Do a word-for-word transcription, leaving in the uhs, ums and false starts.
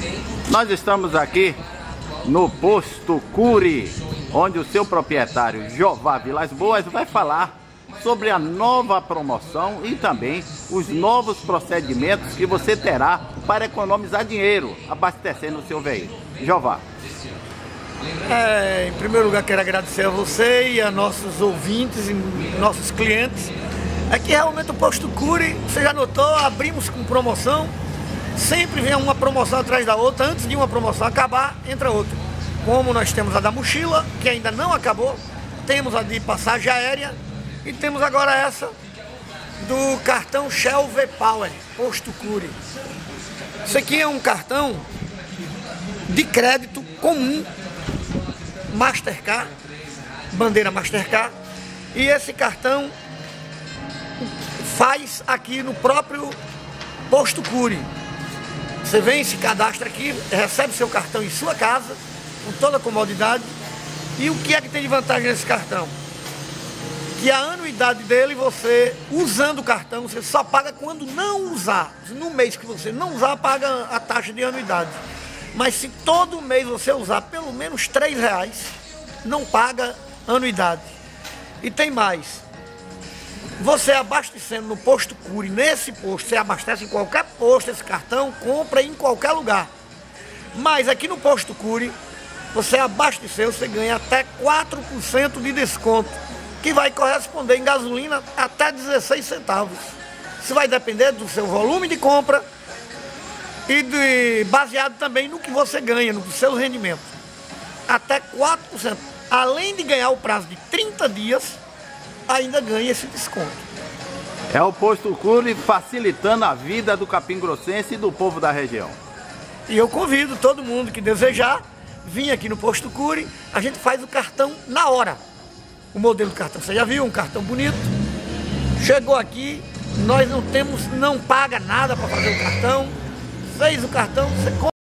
Nós estamos aqui no Posto Cury, onde o seu proprietário Jová Vilas Boas vai falar sobre a nova promoção e também os novos procedimentos que você terá para economizar dinheiro abastecendo o seu veículo. Jová. É, em primeiro lugar, quero agradecer a você e a nossos ouvintes e nossos clientes. Aqui realmente o Posto Cury, você já notou, abrimos com promoção. Sempre vem uma promoção atrás da outra. Antes de uma promoção acabar, entra outra. Como nós temos a da mochila, que ainda não acabou, temos a de passagem aérea e temos agora essa do cartão Shell V-Power, Posto Cury. Isso aqui é um cartão de crédito comum, Mastercard, bandeira Mastercard, e esse cartão faz aqui no próprio Posto Cury. Você vem, se cadastra aqui, recebe seu cartão em sua casa, com toda a comodidade. E o que é que tem de vantagem nesse cartão? Que a anuidade dele, você, usando o cartão, você só paga quando não usar. No mês que você não usar, paga a taxa de anuidade. Mas se todo mês você usar pelo menos três reais, não paga anuidade. E tem mais. Você abastecendo no Posto Cury, nesse posto, você abastece em qualquer posto esse cartão, compra em qualquer lugar. Mas aqui no Posto Cury, você abasteceu, você ganha até quatro por cento de desconto, que vai corresponder em gasolina até dezesseis centavos. Isso vai depender do seu volume de compra e de, baseado também no que você ganha, no seu rendimento. Até quatro por cento. Além de ganhar o prazo de trinta dias, ainda ganha esse desconto. É o Posto Cury facilitando a vida do capingrossense e do povo da região. E eu convido todo mundo que desejar vir aqui no Posto Cury. A gente faz o cartão na hora. O modelo do cartão, você já viu, um cartão bonito. Chegou aqui, nós não temos, não paga nada para fazer o cartão. Fez o cartão, você compra.